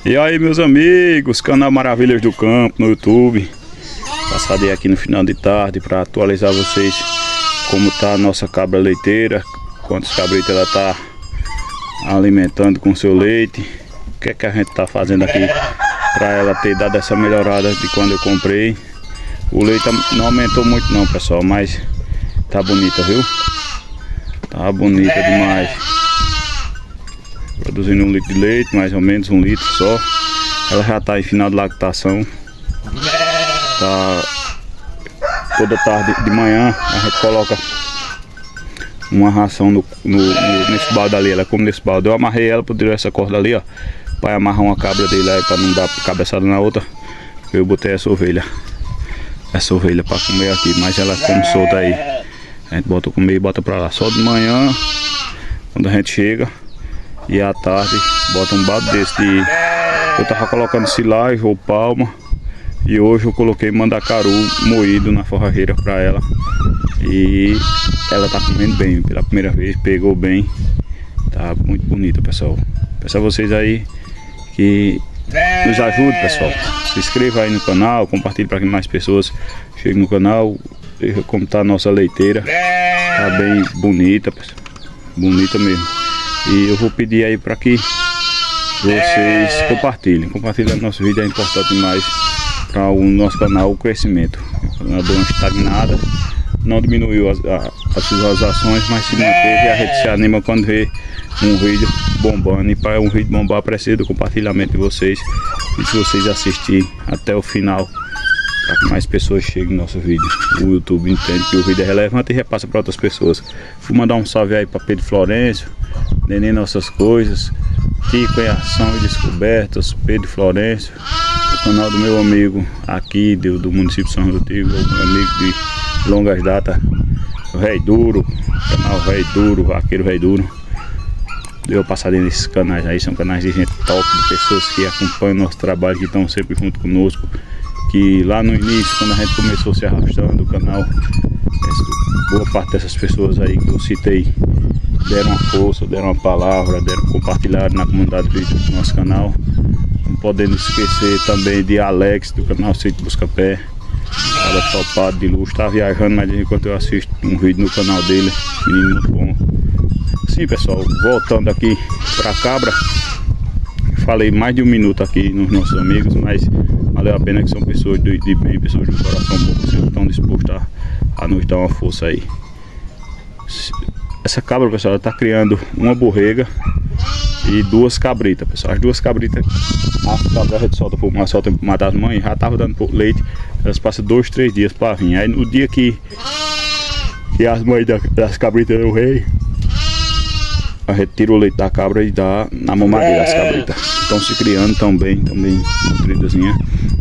E aí, meus amigos, canal Maravilhas do Campo no YouTube. Passarei aqui no final de tarde para atualizar vocês como tá a nossa cabra leiteira, quantos cabritos ela tá alimentando com seu leite, o que é que a gente tá fazendo aqui para ela ter dado essa melhorada de quando eu comprei. O leite não aumentou muito não, pessoal, mas tá bonita, viu? Tá bonita demais. Produzindo 1 litro de leite, mais ou menos 1 litro só. Ela já tá em final de lactação. Tá toda tarde de manhã a gente coloca uma ração nesse balde ali. Ela come nesse balde. Eu amarrei ela por essa corda ali, ó, para amarrar uma cabra dele aí, para não dar cabeçada na outra. Eu botei essa ovelha para comer aqui, mas ela come solta aí. A gente bota comer e bota pra lá. Só de manhã, quando a gente chega, e à tarde bota um balde desse de... Eu tava colocando silagem ou palma, e hoje eu coloquei mandacaru moído na forrageira pra ela. E ela tá comendo bem, pela primeira vez, pegou bem. Tá muito bonita, pessoal. Peço a vocês aí que nos ajude, pessoal. Se inscreva aí no canal, compartilhe para que mais pessoas cheguem no canal. Veja como tá a nossa leiteira. Tá bem bonita, pessoal. Bonita mesmo. E eu vou pedir aí para que vocês compartilhem. Compartilhar nosso vídeo é importante demais para o nosso canal, o crescimento. O canal deu uma estagnada, não diminuiu as visualizações, mas se manteve. E a gente se anima quando vê um vídeo bombando. E para um vídeo bombar precisa do compartilhamento de vocês. E se vocês assistirem até o final, para que mais pessoas cheguem no nosso vídeo. O YouTube entende que o vídeo é relevante e repassa para outras pessoas. Vou mandar um salve aí para Pedro Florencio, Neném Nossas Coisas, Tico em Ação e Descobertas, Pedro Florencio, o canal do meu amigo aqui do município de São Rodrigo, meu amigo de longas datas, o Rei Duro, canal Rei Duro, Vaqueiro Rei Duro. Deu passadinha nesses canais aí, são canais de gente top, de pessoas que acompanham o nosso trabalho, que estão sempre junto conosco. Que lá no início, quando a gente começou se arrastando, o canal, boa parte dessas pessoas aí que eu citei deram uma força, deram uma palavra, compartilharam na comunidade do nosso canal. Não podendo esquecer também de Alex, do canal Sítio Buscapé, cara topado de luxo, tá viajando, mas enquanto eu assisto um vídeo no canal dele, menino muito bom. Sim, pessoal, voltando aqui pra cabra, falei mais de 1 minuto aqui nos nossos amigos, mas valeu a pena, que são pessoas de bem, pessoas de coração bom, que sempre estão dispostas a nos dar uma força aí. Essa cabra, pessoal, ela tá criando uma borrega e 2 cabritas, pessoal. As 2 cabritas, a cabra a gente solta para matar as mães, já tava dando leite, elas passam 2, 3 dias para vir. Aí no dia que as mães das cabritas do rei, a gente tira o leite da cabra e dá na mamadeira as cabritas. Estão se criando também nutridazinha.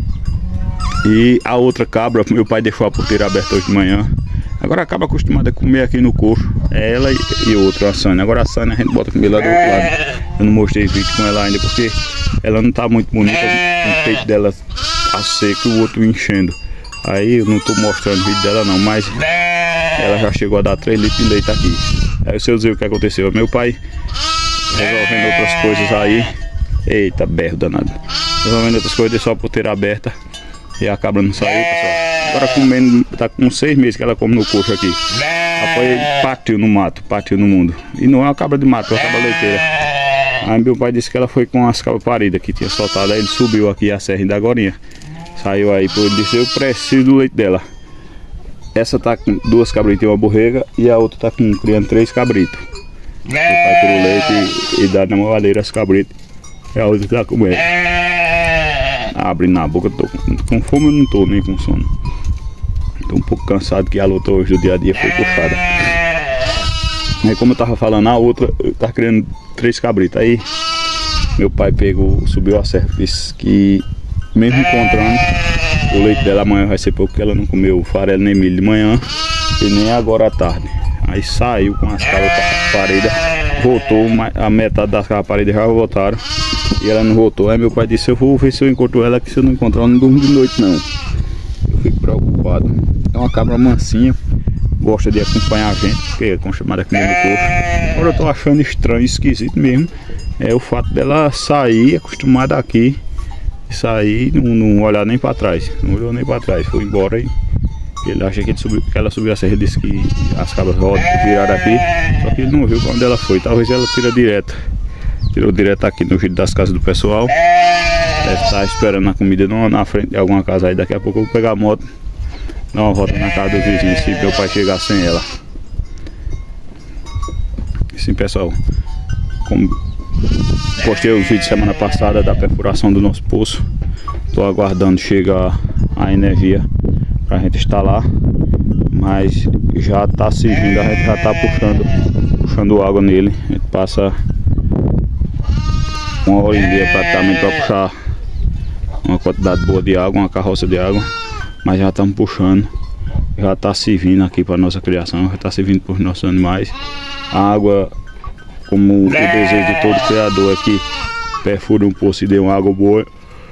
E a outra cabra, meu pai deixou a porteira aberta hoje de manhã. Agora a cabra acostumada a comer aqui no coxo é ela e outra, a Sânia. Agora a Sânia a gente bota comer lá do outro lado. Eu não mostrei vídeo com ela ainda porque ela não tá muito bonita. O peito dela tá seco e o outro enchendo. Aí eu não tô mostrando o vídeo dela não, mas ela já chegou a dar 3 litros de leite aqui. Aí eu sei dizer o que aconteceu. Meu pai resolvendo outras coisas aí. Eita, berro danado. Resolvendo outras coisas, deixou a porteira aberta e a cabra não saiu, pessoal. Agora comendo, tá com 6 meses que ela come no coxo aqui. Apoio partiu no mato, partiu no mundo. E não é uma cabra de mato, é uma cabra leiteira. Aí meu pai disse que ela foi com as cabras paridas que tinha soltado. Aí ele subiu aqui a serra ainda agorinha. Saiu aí, ele disse, eu preciso do leite dela. Essa tá com 2 cabritas e uma borrega, e a outra tá criando 3 cabritos. Meu pai tirou o leite e dá na mamadeira as cabritas. E a outra tá comendo. Abrindo na boca, tô com fome, eu não tô nem com sono. Tô um pouco cansado, que a luta hoje do dia a dia foi puxada. Aí como eu tava falando, a outra tá criando 3 cabritas. Aí meu pai subiu a serra, disse que mesmo encontrando o leite dela amanhã vai ser pouco, porque ela não comeu farelo nem milho de manhã e nem agora à tarde. Aí saiu com as cabras paridas, voltou, a metade das cabras paridas já voltaram e ela não voltou. Aí meu pai disse, eu vou ver se eu encontro ela, que se eu não encontrar, eu não durmo de noite não. Eu fico preocupado. É uma cabra mansinha, gosta de acompanhar a gente, porque é chamada comer no corpo. Agora eu tô achando estranho, esquisito mesmo, é o fato dela sair, acostumada aqui, sair, não olhar nem para trás, não olhou nem para trás, foi embora e ele acha que, que ela subiu a serra, disse que as cabras viraram aqui, só que ele não viu pra onde ela foi. Talvez ela tirou direto aqui no jeito das casas do pessoal. Deve estar esperando a comida na frente de alguma casa aí. Daqui a pouco eu vou pegar a moto, dar uma volta na casa do vizinho, se meu pai chegar sem ela. Sim, pessoal, como postei o vídeo semana passada da perfuração do nosso poço, estou aguardando chegar a energia pra gente instalar, mas já tá servindo, a gente já tá puxando água nele. A gente passa uma hora e meia praticamente para puxar uma quantidade boa de água, uma carroça de água, mas já estamos puxando, já tá servindo aqui para nossa criação, já tá servindo para os nossos animais. A água, como o desejo de todo criador é que perfure um poço e dê uma água boa.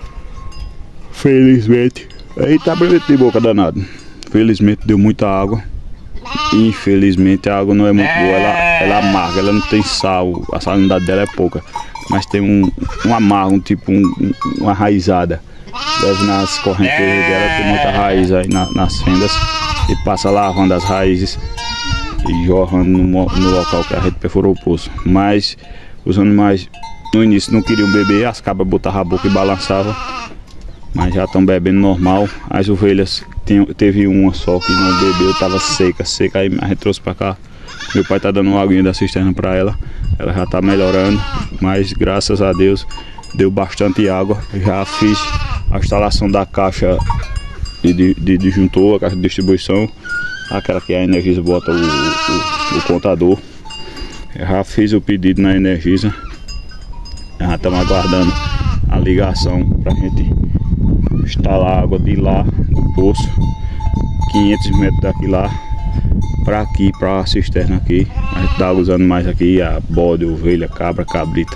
Felizmente, aí tá bonito de boca danado. Felizmente deu muita água. Infelizmente a água não é muito boa, ela é amarga, ela não tem sal, a salinidade dela é pouca, mas tem um amargo, uma raizada. Deve nas correntezas dela, tem muita raiz aí nas fendas, e passa lavando as raízes e jorrando no local que a gente perfurou o poço. Mas os animais no início não queriam beber, as cabras botavam a boca e balançavam, mas já estão bebendo normal. As ovelhas, teve uma só que não bebeu, estava seca, aí a gente trouxe para cá. Meu pai tá dando uma aguinha da cisterna para ela já tá melhorando, mas graças a Deus deu bastante água. Já fiz a instalação da caixa de disjuntor, a caixa de distribuição, aquela que a Energisa bota o contador. Já fiz o pedido na Energisa, já estamos aguardando a ligação para a gente instalar a água de lá do poço, 500 metros daqui lá para aqui, para a cisterna aqui. A gente dá os animais aqui, a bode, ovelha, cabra, cabrita,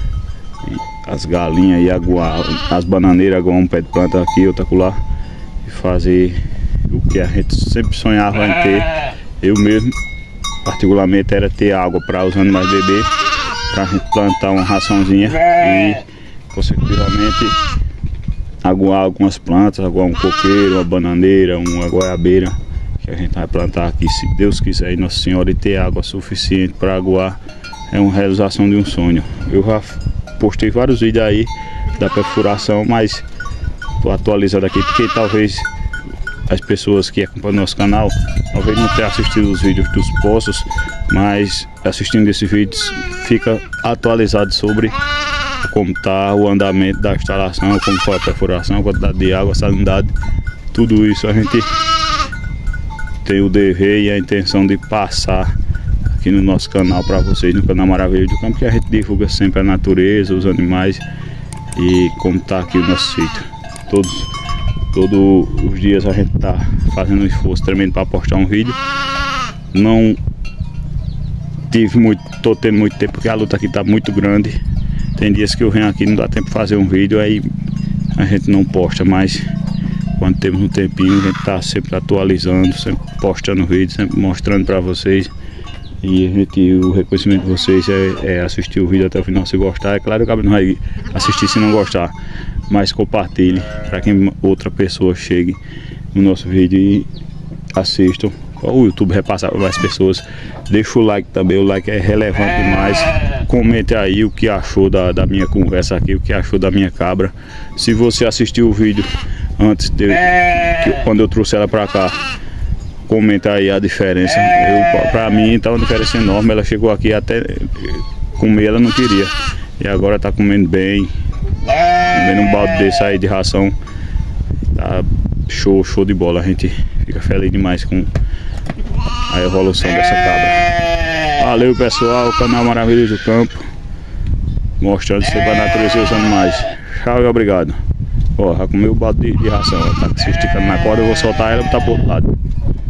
as galinhas e as bananeiras, aguar um pé de planta aqui, outra acolá, e fazer o que a gente sempre sonhava em ter. Eu mesmo particularmente era ter água para os animais beber, para a gente plantar uma raçãozinha e consecutivamente aguar algumas plantas, aguar um coqueiro, uma bananeira, uma goiabeira, que a gente vai plantar aqui, se Deus quiser, e Nossa Senhora, e ter água suficiente para aguar é uma realização de um sonho. Eu já postei vários vídeos aí da perfuração, mas estou atualizado aqui porque talvez as pessoas que acompanham nosso canal talvez não tenham assistido os vídeos dos poços, mas assistindo esses vídeos fica atualizado sobre como está o andamento da instalação, como foi a perfuração, a quantidade de água, a salinidade, tudo isso a gente tem o dever e a intenção de passar aqui no nosso canal para vocês, no canal Maravilha do Campo, que a gente divulga sempre a natureza, os animais e como está aqui o nosso sítio. Todos os dias a gente está fazendo um esforço tremendo para postar um vídeo. Não estou tendo muito tempo porque a luta aqui está muito grande. Tem dias que eu venho aqui e não dá tempo de fazer um vídeo, aí a gente não posta, mas quando temos um tempinho a gente está sempre atualizando, sempre postando vídeo, sempre mostrando para vocês. E o reconhecimento de vocês é assistir o vídeo até o final se gostar. É claro que não vai assistir se não gostar, mas compartilhe para que outra pessoa chegue no nosso vídeo e assistam. O YouTube repassar para mais pessoas. Deixa o like também, o like é relevante demais. Comente aí o que achou da minha conversa aqui, o que achou da minha cabra. Se você assistiu o vídeo antes quando eu trouxe ela para cá, comenta aí a diferença. Para mim tá uma diferença enorme. Ela chegou aqui até comer, ela não queria, e agora tá comendo bem, comendo um balde desse aí de ração. Tá show de bola. A gente fica feliz demais com a evolução dessa cabra. Valeu, pessoal, canal Maravilha do Campo, mostrando sempre a natureza e os animais. Tchau e obrigado. Ó, já comeu o balde de ração, ela tá se esticando na corda, eu vou soltar ela e botar pro outro lado.